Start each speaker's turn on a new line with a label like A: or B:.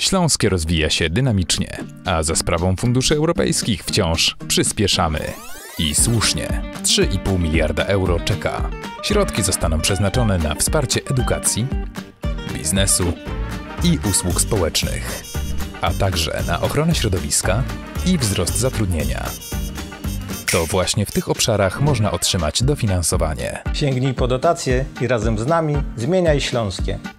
A: Śląskie rozwija się dynamicznie, a za sprawą funduszy europejskich wciąż przyspieszamy. I słusznie. 3,5 miliarda euro czeka. Środki zostaną przeznaczone na wsparcie edukacji, biznesu i usług społecznych, a także na ochronę środowiska i wzrost zatrudnienia. To właśnie w tych obszarach można otrzymać dofinansowanie.
B: Sięgnij po dotacje i razem z nami zmieniaj Śląskie.